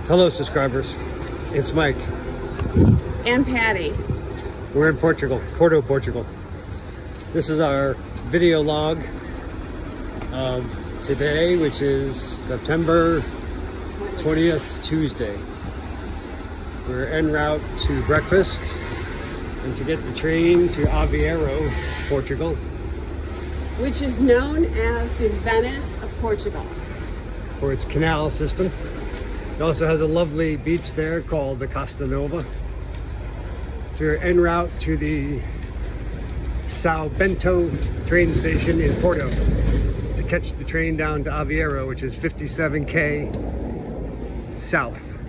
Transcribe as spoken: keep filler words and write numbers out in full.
Hello subscribers, it's Mike. And Patty. We're in Portugal, Porto, Portugal. This is our video log of today, which is September twentieth, Tuesday. We're en route to breakfast and to get the train to Aveiro, Portugal. Which is known as the Venice of Portugal. For its canal system. It also has a lovely beach there called the Costa Nova. So we're en route to the São Bento train station in Porto to catch the train down to Aveiro, which is fifty-seven K south.